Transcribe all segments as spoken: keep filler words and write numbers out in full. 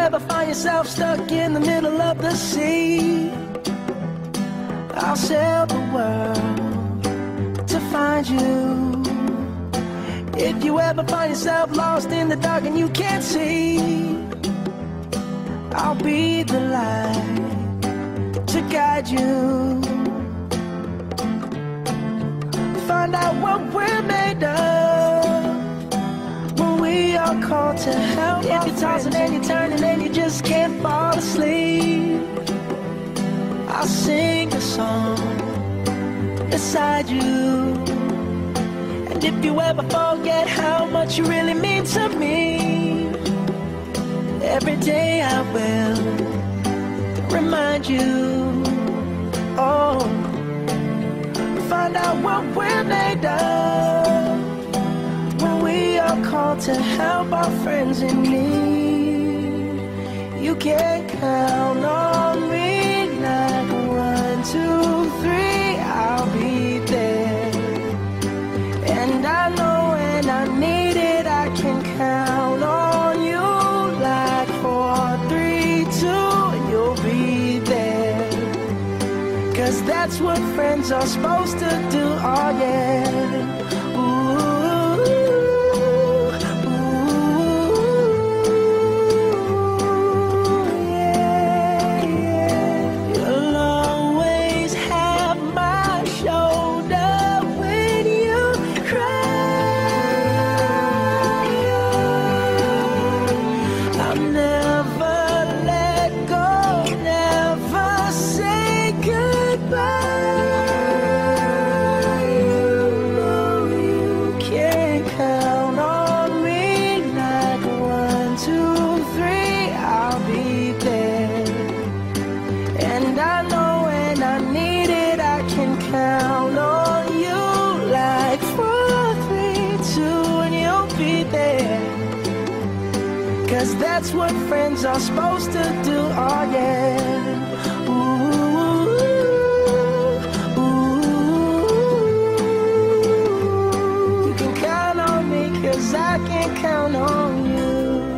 ever find yourself stuck in the middle of the sea, I'll sail the world to find you. If you ever find yourself lost in the dark and you can't see, I'll be the light to guide you. Find out what we're made of when we are called to help. If you're tossing and you're turning and you just can't fall asleep, I'll sing a song beside you. And if you ever forget how much you really mean to me, every day I will remind you. Oh, find out what we're made of when we are called to help our friends in need. You can count on me like one, two, three, I'll be there. And I know when I need it, I can count on you like four, three, two, and you'll be there. Cause that's what friends are supposed to do, oh yeah. Ooh, ooh, yeah, yeah. You'll always have my shoulder when you cry. I'll never let go, never say goodbye. Count on you like four, three, two, and you'll be there. Cause that's what friends are supposed to do, oh yeah. Ooh, ooh, you can count on me cause I can count on you.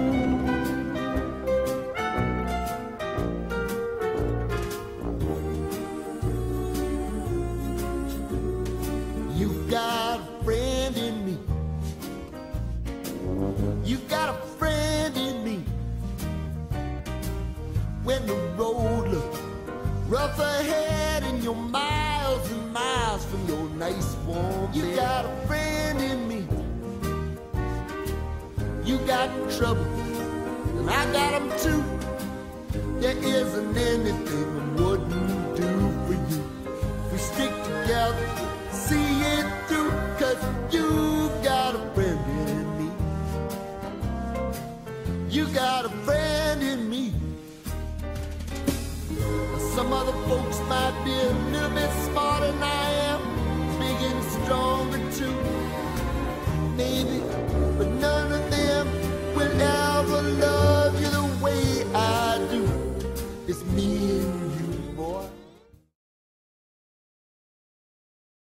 You got a friend in me. You got a friend in me. When the road looks rough ahead and you're miles and miles from your nice warm bed, you got a friend in me. You got trouble and I got them too. There isn't anything I wouldn't do for you. If we stick together, see it through, cause you got a friend in me. You got a friend in me. Some other folks might be a little bit smarter than I am, big and stronger too, maybe, but none of them will ever love you the way I do. It's me